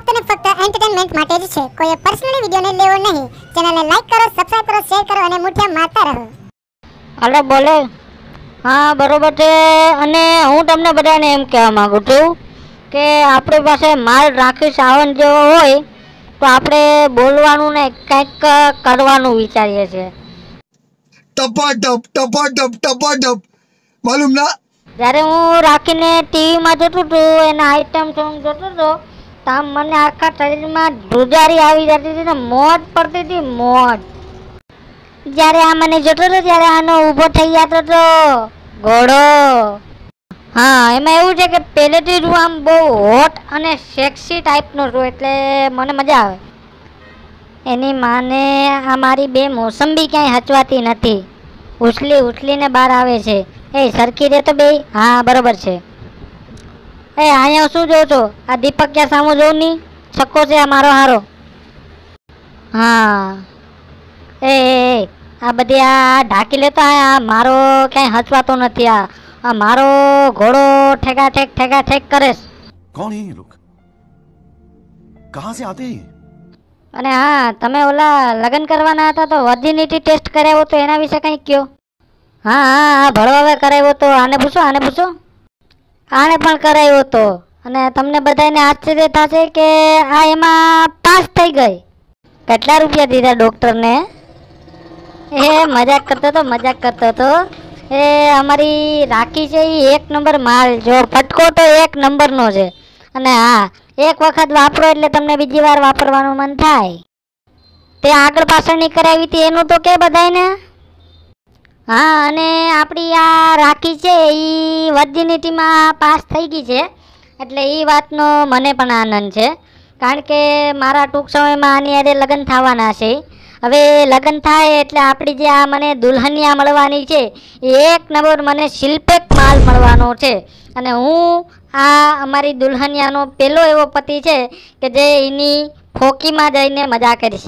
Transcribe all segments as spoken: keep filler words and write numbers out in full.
ફક્ત ને ફક્ત એન્ટરટેનમેન્ટ માટે જ છે. કોઈ પર્સનલી વિડિયોને લેવો નહીં. ચેનલને લાઈક કરો, સબસ્ક્રાઇબ કરો, શેર કરો અને મુઠિયા મારતા રહો. હાલો બોલે. હા બરોબર છે. અને હું તમને બધાને એમ કહેવા માંગુ છું કે આપણી પાસે માલ રાખી સાવન જેવો હોય તો આપણે બોલવાનું ને કંઈક કરવાનું વિચારીએ છીએ. ટપાટપ ટપાટપ ટપાટપ માલુમ ના. જ્યારે હું રાખીને ટીવીમાં જોતું હતું, એના આઈટમ સોંગ જોતો હતો, તો આમ મને આખા શરીરમાં ધ્રુજારી આવી જતી હતી ને મોજ પડતી હતી, મોજ. જ્યારે આ મને જોતો હતો ત્યારે આનો ઊભો થઈ જતો હતો ઘોડો. હા, એમાં એવું છે કે પહેલેથી જ હું આમ બહુ હોટ અને સેક્સી ટાઈપનો છું, એટલે મને મજા આવે. એની માને આ મારી બે મોસંબી ક્યાંય હચવાતી નથી, ઉછલી ઉછલીને બહાર આવે છે. એ સરખી દે તો બે. હા બરોબર છે. એ અહીંયા શું જોઉં છો? આ દીપક ક્યાં સામું જોઉં નહીં? છક્કો છે આ મારો હારો. હા એ આ બધી આ ઢાંકી લેતો, આ મારો ક્યાંય હચવાતો નથી. આ આ મારો ઘોડો ઠેકા ઠેક ઠેકા ઠેક કરે. કોણ હે લોગ? કહા સે આતે? અને હા, તમે ઓલા લગ્ન કરવાના હતા તો વર્જિનિટી ટેસ્ટ કરાવ્યો તો એના વિશે કંઈક કહો. હા હા હા ભળવાવે કરાવ્યો તો. આને પૂછો આને પૂછો આને પણ કરાવ્યો તો. અને તમને બધાને આશ્ચર્ય થશે કે આ એમાં પાસ થઈ ગઈ. કેટલા રૂપિયા દીધા ડૉક્ટરને? એ મજાક કરતો હતો, મજાક કરતો હતો. એ અમારી રાખી છે એ એક નંબર માલ. જો ફટકો તો એક નંબરનો છે. અને હા, એક વખત વાપરો એટલે તમને બીજી વાર વાપરવાનું મન થાય. તે આગળ પાછળની કરાવી હતી એનું તો કે બધાયને. હા, અને આપણી આ રાખી છે એ વર્જિનિટીમાં પાસ થઈ ગઈ છે, એટલે એ વાતનો મને પણ આનંદ છે. કારણ કે મારા ટૂંક સમયમાં આની હારે લગ્ન થવાના છે. હવે લગ્ન થાય એટલે આપણી જે આ મને દુલ્હનિયા મળવાની છે એ એક નંબર મને શિલ્પેક માલ મળવાનો છે. અને હું આ અમારી દુલ્હનિયાનો પહેલો એવો પતિ છે કે જે એની ફોકીમાં જઈને મજા કરીશ.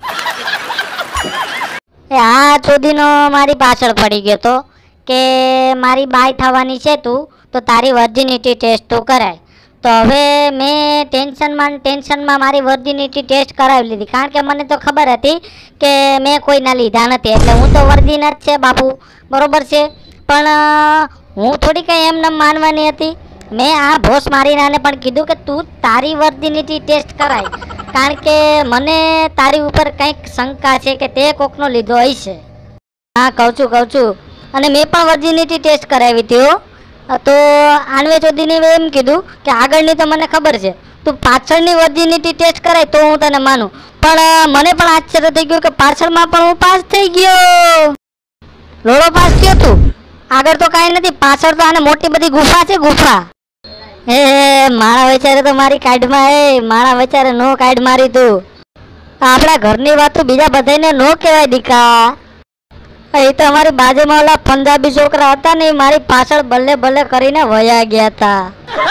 એ આ ચોદીનો મારી પાછળ પડી ગયો તો કે મારી બાય થવાની છે તું, તો તારી વર્જિનિટી ટેસ્ટ તું કરાય. તો હવે મેં ટેન્શનમાં ટેન્શનમાં મારી વર્જિનિટી ટેસ્ટ કરાવી લીધી. કારણ કે મને તો ખબર હતી કે મેં કોઈના લીધા નથી, એટલે હું તો વર્જિન જ છે બાપુ, બરોબર છે. પણ હું થોડી કંઈ એમને માનવાની હતી. મેં આ ભોસ મારીને આને પણ કીધું કે તું તારી વર્જિનિટી ટેસ્ટ કરાય, કારણ કે મને તારી ઉપર કંઈક શંકા છે કે તે કોકનો લીધો હશે. હા કહું છું કહું છું. અને મેં પણ વર્જિનિટી ટેસ્ટ કરાવી હતી હો. તો આનવે ચોદીને એમ કીધું કે આગળની તો મને ખબર છે, તું પાછળની વર્જિનિટી ટેસ્ટ કરાય તો હું તને માનું. પણ મને પણ આશ્ચર્ય થઈ ગયું કે પાછળમાં પણ હું પાસ થઈ ગયો. લોડો પાસ થયો તું. આગળ તો કાંઈ નથી, પાછળ તો આને મોટી બધી ગુફા છે, ગુફા. હે મારા વિચારે તો મારી કાઢમાં. એ મારા વિચારે નો કાઢ મારી તું. આપણા ઘરની વાત તો બીજા બધાને નો કહેવાય દીકા. એ તો અમારી બાજુમાં ઓલા પંજાબી છોકરા હતા ને, મારી પાછળ બલ્લે બલ્લે કરીને વયા ગયા હતા.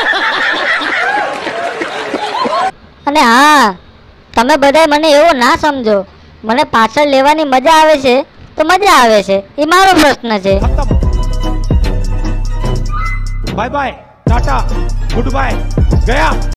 અને હા, તમે બધા મને એવો ના સમજો. મને પાછળ લેવાની મજા આવે છે તો મજા આવે છે, એ મારો પ્રશ્ન છે. Bye bye, tata, goodbye, ગયા.